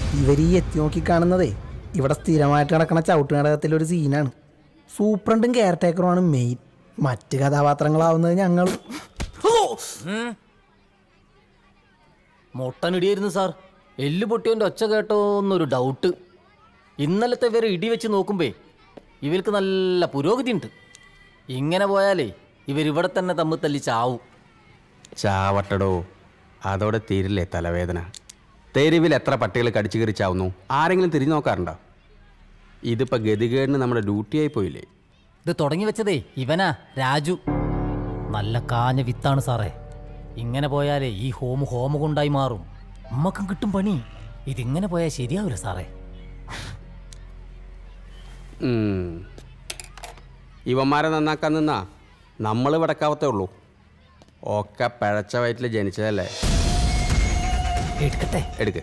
ഇവർ ഈ എത്തി നോക്കി കാണുന്നതേ ഇവിടെ സ്ഥിരമായിട്ട് നടക്കുന്ന ചവിട്ട് നാടകത്തിലൊരു സീനാണ്. സൂപ്രണ്ടും കെയർ ടേക്കറുമാണ് മെയിൻ. മറ്റ് കഥാപാത്രങ്ങളാവുന്നത് ഞങ്ങൾ. മൊട്ടനിടിയായിരുന്നു സാർ. എല്ല് പൊട്ടിയോൻ്റെ ഒച്ച കേട്ടോന്നൊരു ഡൗട്ട്. ഇന്നലത്തെ വരെ ഇടി വെച്ച് നോക്കുമ്പേ ഇവർക്ക് നല്ല പുരോഗതി ഉണ്ട്. ഇങ്ങനെ പോയാലേ ഇവരിവിടെ തന്നെ തമ്മിൽ തല്ലി ചാവും. ചാവട്ടടോ, അതോടെ തീരില്ലേ തലവേദന. തെരുവിൽ എത്ര പട്ടികൾ കടിച്ചു കയറി ചാവുന്നു? ആരെങ്കിലും തിരിഞ്ഞു നോക്കാറുണ്ടോ? ഇതിപ്പോൾ ഗതികേടിന് നമ്മുടെ ഡ്യൂട്ടിയായി പോയില്ലേ? ഇത് തുടങ്ങി വെച്ചതേ ഇവനാ, രാജു. നല്ല കാഞ്ഞ വിത്താണ് സാറേ. ഇങ്ങനെ പോയാലേ ഈ ഹോമ കൊണ്ടായി മാറും. നമ്മക്കും കിട്ടും പണി. ഇതിങ്ങനെ പോയാൽ ശരിയാവില്ല സാറേ. ഇവന്മാരെ നന്നാക്കാൻ നിന്നാ നമ്മൾ വിടക്കാവത്തേ ഉള്ളൂ. ഒക്കെ പിഴച്ച വയറ്റിൽ ജനിച്ചതല്ലേ. എടുക്കട്ടെ, എടുക്ക്.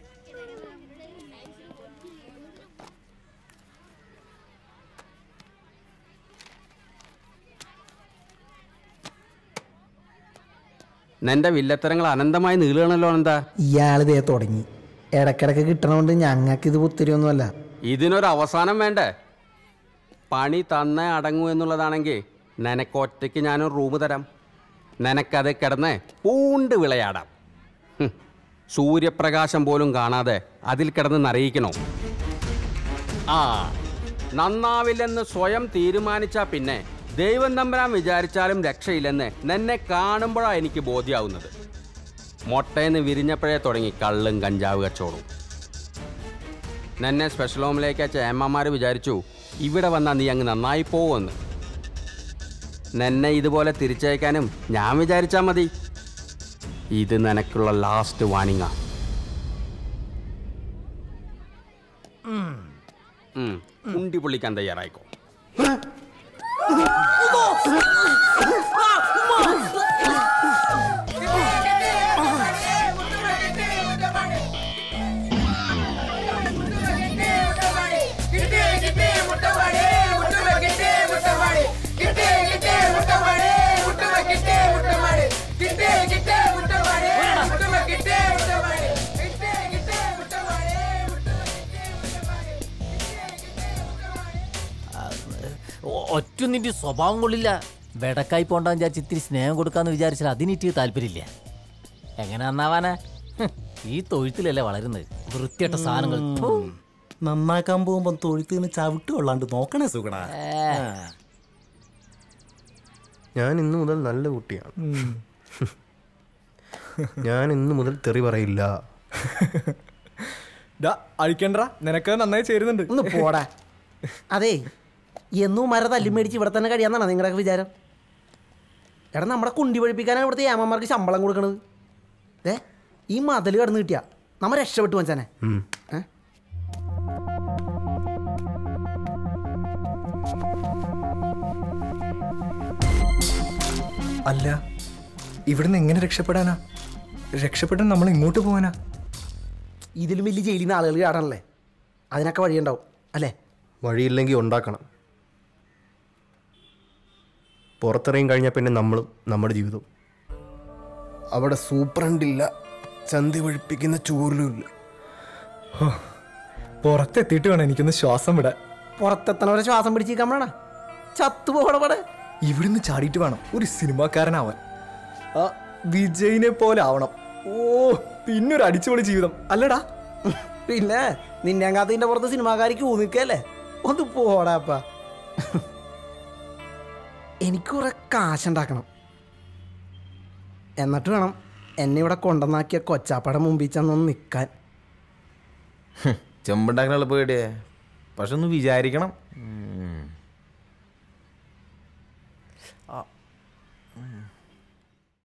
നിന്റെ വില്ലത്തരങ്ങൾ അനന്തമായി നീളുകയാണല്ലോ. എന്താ ഇയാളിതേ തുടങ്ങി. ഇടക്കിടക്ക് കിട്ടണോണ്ട് ഞങ്ങൾക്ക് ഇത് പുത്തിരിയൊന്നുമല്ല. ഇതിനൊരു അവസാനം വേണ്ടേ? പണി തന്നേ അടങ്ങൂ എന്നുള്ളതാണെങ്കിൽ നിനക്കൊറ്റയ്ക്ക് ഞാനൊരു റൂം തരാം. നിനക്കത് കിടന്ന് പൂണ്ട് വിളയാടാം. സൂര്യപ്രകാശം പോലും കാണാതെ അതിൽ കിടന്ന് നിറയിക്കണോ? ആ, നന്നാവില്ലെന്ന് സ്വയം തീരുമാനിച്ചാൽ പിന്നെ ദൈവം തമ്പുരാൻ വിചാരിച്ചാലും രക്ഷയില്ലെന്ന് നിന്നെ കാണുമ്പോഴാണ് എനിക്ക് ബോധ്യമാവുന്നത്. മൊട്ടയെന്ന് വിരിഞ്ഞപ്പോഴേ തുടങ്ങി കള്ളും കഞ്ചാവ് കച്ചോടും. നിന്നെ സ്പെഷ്യൽ ഹോമിലേക്ക് അയച്ച ഏമ്മമാർ വിചാരിച്ചു ഇവിടെ വന്നാൽ നീ അങ്ങ് നന്നായി പോവുമെന്ന്. നിന്നെ ഇതുപോലെ തിരിച്ചയക്കാനും ഞാൻ വിചാരിച്ചാൽ മതി. ഇത് നിനക്കുള്ള ലാസ്റ്റ് വാണിങ്ങാ. ഉണ്ടി പൊള്ളിക്കാൻ തയ്യാറായിക്കോ. ഒറ്റ നിന്റെ സ്വഭാവം കൊള്ളില്ല. വെടക്കായി പോണ്ടാന്ന് വിചാരിച്ച് ഇത്തിരി സ്നേഹം കൊടുക്കാന്ന് വിചാരിച്ചാൽ അതിനിട്ട് താല്പര്യമില്ല. എങ്ങനെ നന്നാവാനാ? ഈ തൊഴുത്തിലല്ലേ വളരുന്നത്. വൃത്തിയായിട്ട സാധനങ്ങൾ നന്നാക്കാൻ പോകുമ്പോ തൊഴുത്തിന് ചവിട്ട് കൊള്ളാണ്ട് നോക്കണേ സുഗണ. ഞാൻ ഇന്നു മുതൽ നല്ല കുട്ടിയാണ്. ഞാൻ ഇന്നു മുതൽ തെറി പറയില്ല. അഴിക്കണ്ട, നിനക്ക് നന്നായി ചേരുന്നുണ്ട്. ഒന്ന് പോടാ. അതേ, എന്നും മര തല്ലി മേടിച്ച് ഇവിടെ തന്നെ കഴിയാന്നാണ് നിങ്ങളുടെ വിചാരം? എടാ, നമ്മുടെ കുണ്ടി പഴിപ്പിക്കാനാണ് ഇവിടുത്തെ ഏമ്മമാർക്ക് ശമ്പളം കൊടുക്കണത്. ഏ, ഈ മതിൽ കടന്ന് കിട്ടിയ നമ്മ രക്ഷപ്പെട്ടു വച്ചാനെ. അല്ല, ഇവിടുന്ന് എങ്ങനെ രക്ഷപ്പെടാനാ? രക്ഷപ്പെടാൻ നമ്മൾ ഇങ്ങോട്ട് പോകാനാ? ഇതിലും വലിയ ജയിലിൽ നിന്ന് ആളുകൾ ചാടണല്ലേ. അതിനൊക്കെ വഴിയുണ്ടാവും അല്ലേ? വഴിയില്ലെങ്കിൽ ഉണ്ടാക്കണം. പുറത്തിറങ്ങി കഴിഞ്ഞാൽ പിന്നെ നമ്മളും നമ്മുടെ ജീവിതവും. അവിടെ സൂപ്രണ്ടില്ല, ചന്തി വഴിപ്പിക്കുന്ന ചൂരിലുമില്ല. പുറത്തെത്തിയിട്ട് വേണം എനിക്കൊന്ന് ശ്വാസം വിടാൻ. പുറത്തെത്തണവരെ ശ്വാസം പിടിച്ചിരിക്കാമണ ചത്തുപോടപടെ. ഇവിടുന്ന് ചാടിയിട്ട് വേണം ഒരു സിനിമാക്കാരനാവാൻ. ആ വിജയിനെ പോലെ ആവണം. ഓ, പിന്നൊരു അടിച്ചുപൊളി ജീവിതം അല്ലടാ. പിന്നെ നിന്നെ കാത്തിന്റെ പുറത്ത് സിനിമാക്കാരിക്ക് ഊന്നിക്കല്ലേ. ഒന്ന് പോടാപ്പ. എനിക്ക് കുറെ കാശുണ്ടാക്കണം. എന്നിട്ട് വേണം എന്നെ ഇവിടെ കൊണ്ടുവന്നാക്കിയ കൊച്ചാപ്പയുടെ മുമ്പിൽ ചെന്നൊന്ന് നിൽക്കാൻ. ചെമ്പുണ്ടാക്കാനുള്ള പേടിയേ, പക്ഷെ ഒന്ന് വിചാരിക്കണം.